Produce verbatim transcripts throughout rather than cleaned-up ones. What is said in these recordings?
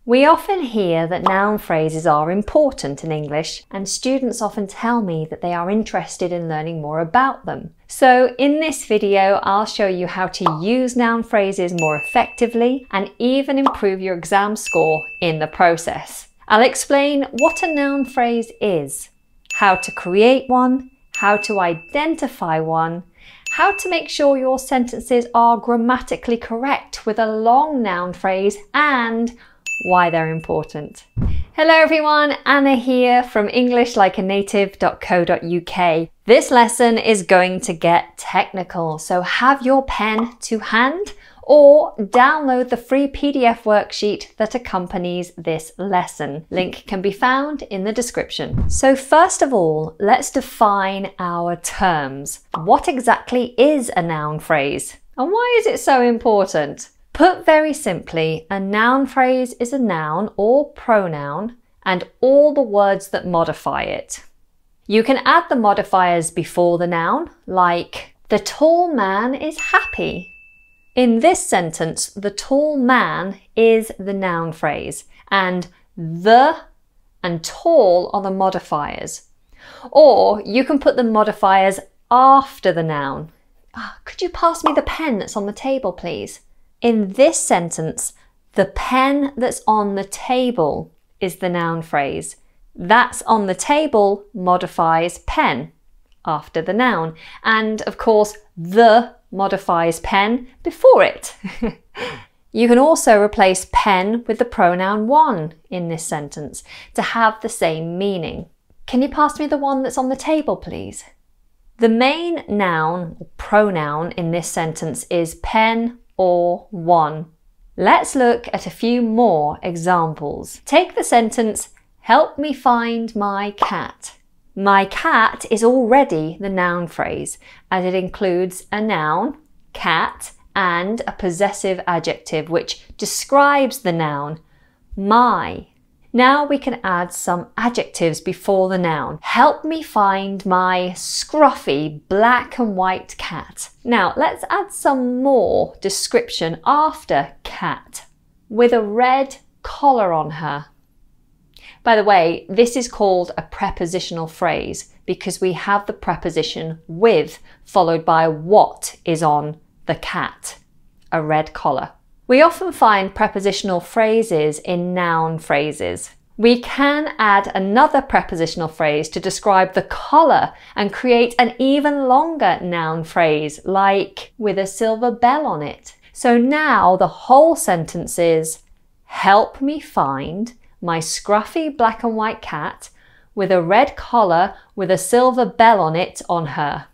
We often hear that noun phrases are important in English, and students often tell me that they are interested in learning more about them. So in this video, I'll show you how to use noun phrases more effectively and even improve your exam score in the process. I'll explain what a noun phrase is, how to create one, how to identify one, how to make sure your sentences are grammatically correct with a long noun phrase, and why they're important. Hello everyone, Anna here from english like a native dot co dot U K. This lesson is going to get technical, so have your pen to hand or download the free P D F worksheet that accompanies this lesson. Link can be found in the description. So first of all, let's define our terms. What exactly is a noun phrase? And why is it so important? Put very simply, a noun phrase is a noun or pronoun and all the words that modify it. You can add the modifiers before the noun, like the tall man is happy. In this sentence, the tall man is the noun phrase and the and tall are the modifiers. Or you can put the modifiers after the noun. Oh, could you pass me the pen that's on the table, please? In this sentence, the pen that's on the table is the noun phrase. That's on the table modifies pen after the noun. And of course, the modifies pen before it. You can also replace pen with the pronoun one in this sentence to have the same meaning. Can you pass me the one that's on the table, please? The main noun or pronoun in this sentence is pen or one. Let's look at a few more examples. Take the sentence, help me find my cat. My cat is already the noun phrase as it includes a noun, cat, and a possessive adjective which describes the noun, my. Now we can add some adjectives before the noun. Help me find my scruffy black and white cat. Now let's add some more description after cat. With a red collar on her. By the way, this is called a prepositional phrase because we have the preposition with followed by what is on the cat, a red collar. We often find prepositional phrases in noun phrases. We can add another prepositional phrase to describe the collar and create an even longer noun phrase like with a silver bell on it. So now the whole sentence is, help me find my scruffy black and white cat with a red collar with a silver bell on it on her.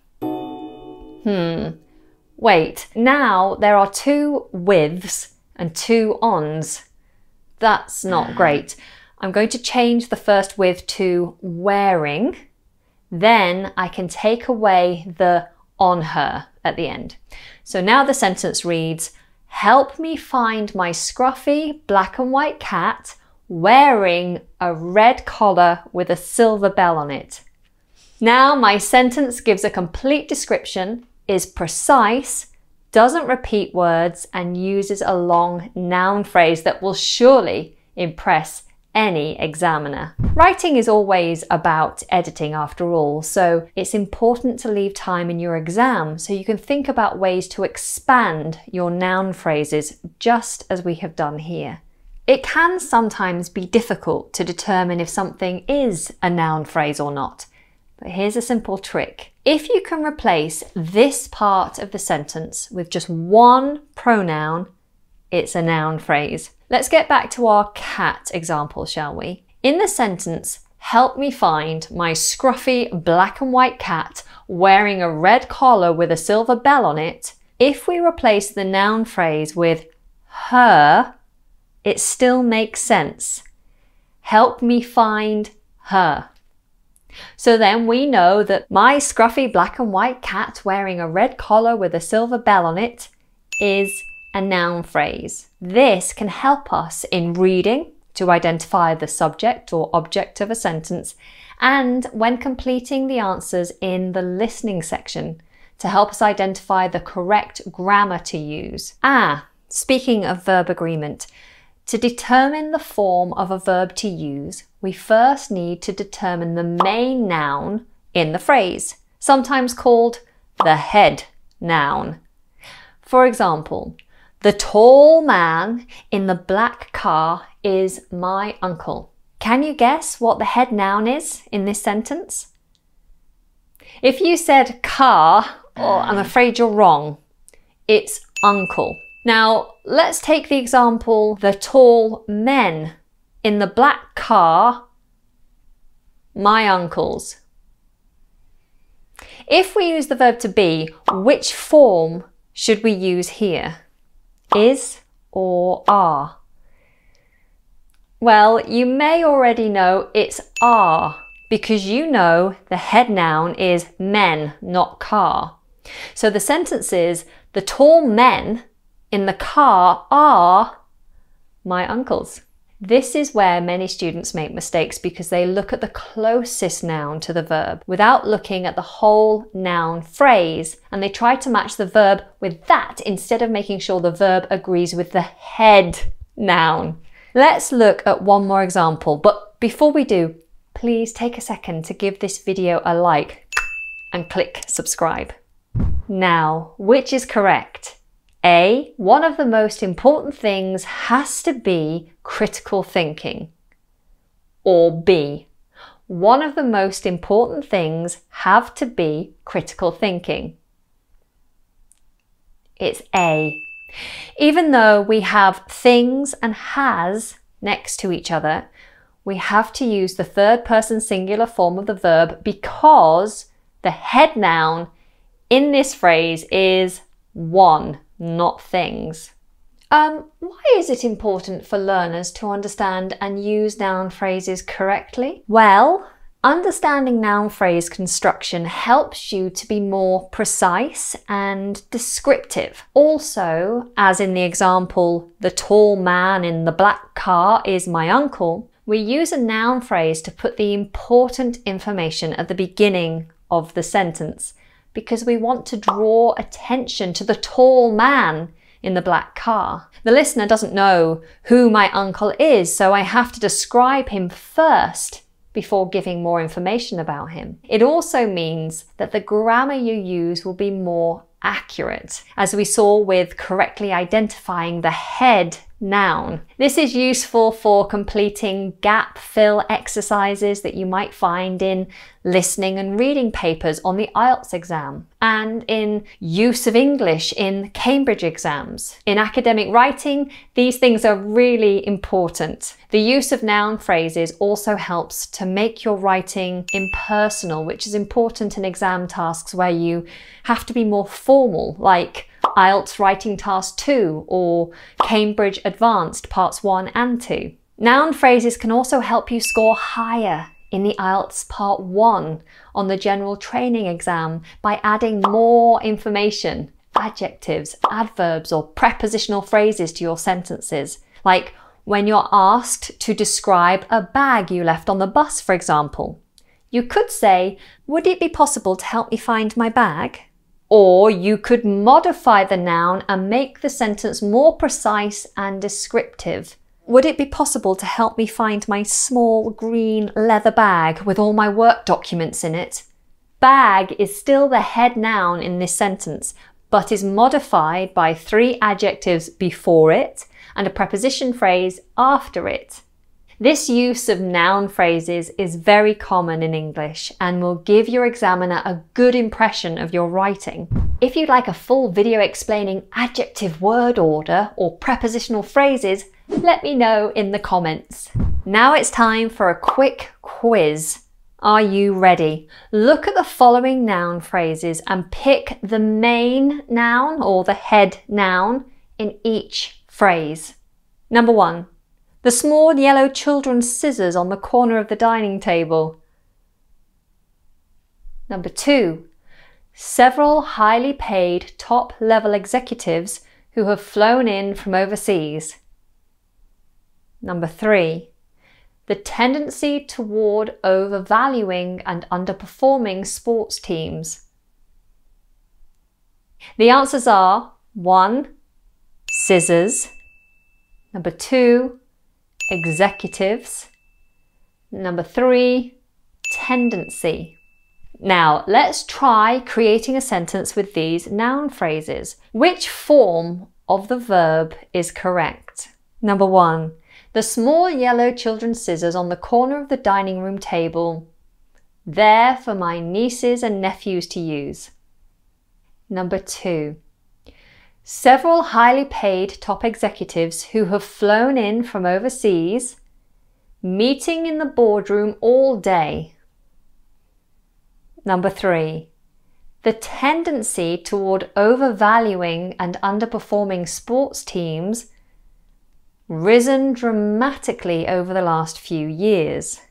Hmm. Wait, now there are two withs and two ons. That's not great. I'm going to change the first with to wearing. Then I can take away the on her at the end. So now the sentence reads, help me find my scruffy black and white cat wearing a red collar with a silver bell on it. Now my sentence gives a complete description, is precise, doesn't repeat words, and uses a long noun phrase that will surely impress any examiner. Writing is always about editing after all, so it's important to leave time in your exam so you can think about ways to expand your noun phrases just as we have done here. It can sometimes be difficult to determine if something is a noun phrase or not. But here's a simple trick. If you can replace this part of the sentence with just one pronoun, it's a noun phrase. Let's get back to our cat example, shall we? In the sentence, help me find my scruffy black and white cat wearing a red collar with a silver bell on it, if we replace the noun phrase with her, it still makes sense. Help me find her. So then we know that my scruffy black and white cat wearing a red collar with a silver bell on it is a noun phrase. This can help us in reading to identify the subject or object of a sentence and when completing the answers in the listening section to help us identify the correct grammar to use. Ah, speaking of verb agreement, To determine the form of a verb to use, we first need to determine the main noun in the phrase, sometimes called the head noun. For example, the tall man in the black car is my uncle. Can you guess what the head noun is in this sentence? If you said car, oh, I'm afraid you're wrong. It's uncle. Now, let's take the example, the tall men in the black car, my uncles. If we use the verb to be, which form should we use here? Is or are? Well, you may already know it's are, because you know the head noun is men, not car. So the sentence is, the tall men in the car are my uncles. This is where many students make mistakes because they look at the closest noun to the verb without looking at the whole noun phrase, and they try to match the verb with that instead of making sure the verb agrees with the head noun. Let's look at one more example, but before we do, please take a second to give this video a like and click subscribe. Now, which is correct? A, one of the most important things has to be critical thinking. Or B, one of the most important things have to be critical thinking. It's A. Even though we have things and has next to each other, we have to use the third person singular form of the verb because the head noun in this phrase is one, not things. Um, why is it important for learners to understand and use noun phrases correctly? Well, understanding noun phrase construction helps you to be more precise and descriptive. Also, as in the example, the tall man in the black car is my uncle, we use a noun phrase to put the important information at the beginning of the sentence because we want to draw attention to the tall man in the black car. The listener doesn't know who my uncle is, so I have to describe him first before giving more information about him. It also means that the grammar you use will be more accurate, as we saw with correctly identifying the head noun. This is useful for completing gap fill exercises that you might find in listening and reading papers on the I E L T S exam, and in use of English in Cambridge exams. In academic writing, these things are really important. The use of noun phrases also helps to make your writing impersonal, which is important in exam tasks where you have to be more formal, like I E L T S Writing Task two or Cambridge Advanced Parts one and two. Noun phrases can also help you score higher in the I E L T S Part one on the general training exam by adding more information, adjectives, adverbs or prepositional phrases to your sentences. Like when you're asked to describe a bag you left on the bus, for example. You could say, "Would it be possible to help me find my bag?" Or you could modify the noun and make the sentence more precise and descriptive. Would it be possible to help me find my small green leather bag with all my work documents in it? Bag is still the head noun in this sentence, but is modified by three adjectives before it and a preposition phrase after it. This use of noun phrases is very common in English and will give your examiner a good impression of your writing. If you'd like a full video explaining adjective word order or prepositional phrases, let me know in the comments. Now it's time for a quick quiz. Are you ready? Look at the following noun phrases and pick the main noun or the head noun in each phrase. Number one. The small yellow children's scissors on the corner of the dining table. Number two, several highly paid top-level executives who have flown in from overseas. Number three, the tendency toward overvaluing and underperforming sports teams. The answers are one, scissors. Number two, executives. Number three, tendency. Now, let's try creating a sentence with these noun phrases. Which form of the verb is correct? Number one, the small yellow children's scissors on the corner of the dining room table, there for my nieces and nephews to use. Number two, several highly paid top executives who have flown in from overseas, meeting in the boardroom all day. Number three, the tendency toward overvaluing and underperforming sports teams risen dramatically over the last few years.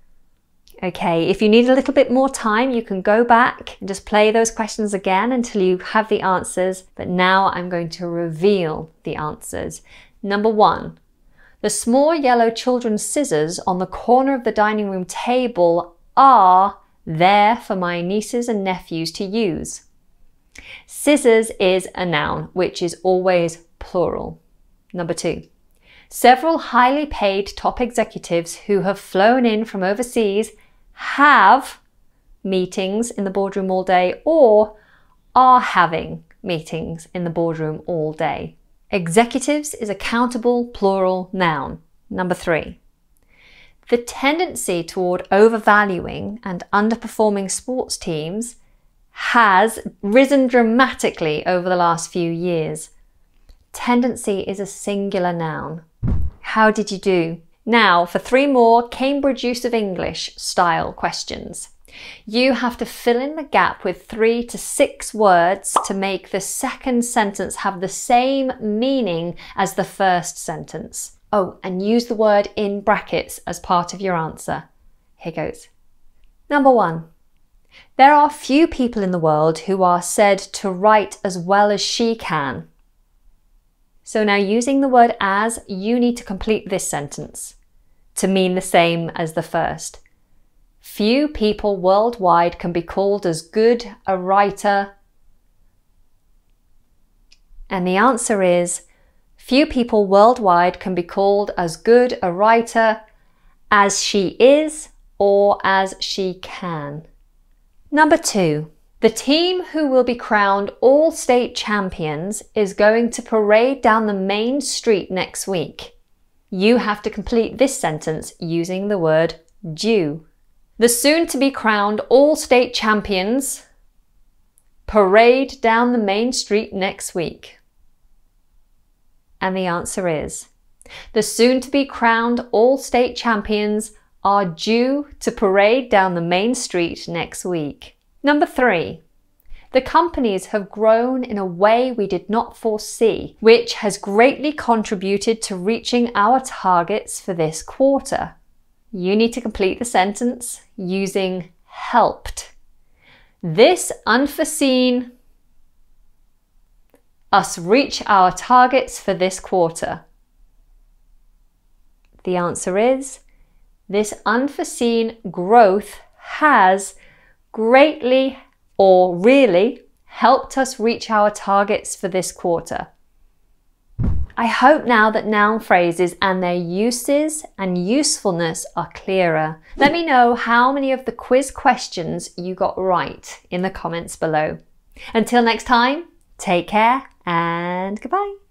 Okay, if you need a little bit more time, you can go back and just play those questions again until you have the answers. But now I'm going to reveal the answers. Number one, the small yellow children's scissors on the corner of the dining room table are there for my nieces and nephews to use. Scissors is a noun, which is always plural. Number two, several highly paid top executives who have flown in from overseas have meetings in the boardroom all day or are having meetings in the boardroom all day. Executives is a countable plural noun. Number three, the tendency toward overvaluing and underperforming sports teams has risen dramatically over the last few years. Tendency is a singular noun. How did you do? Now for three more Cambridge use of English style questions. You have to fill in the gap with three to six words to make the second sentence have the same meaning as the first sentence. Oh, and use the word in brackets as part of your answer. Here goes. Number one. There are few people in the world who are said to write as well as she can. So now using the word as, you need to complete this sentence to mean the same as the first. Few people worldwide can be called as good a writer. And the answer is, few people worldwide can be called as good a writer as she is or as she can. Number two, the team who will be crowned all state champions is going to parade down the main street next week. You have to complete this sentence using the word due. The soon to be crowned all state champions parade down the main street next week. And the answer is, the soon to be crowned all state champions are due to parade down the main street next week. Number three, the companies have grown in a way we did not foresee, which has greatly contributed to reaching our targets for this quarter. You need to complete the sentence using helped. This unforeseen us reach our targets for this quarter. The answer is, this unforeseen growth has greatly or really helped us reach our targets for this quarter. I hope now that noun phrases and their uses and usefulness are clearer. Let me know how many of the quiz questions you got right in the comments below. Until next time, take care and goodbye.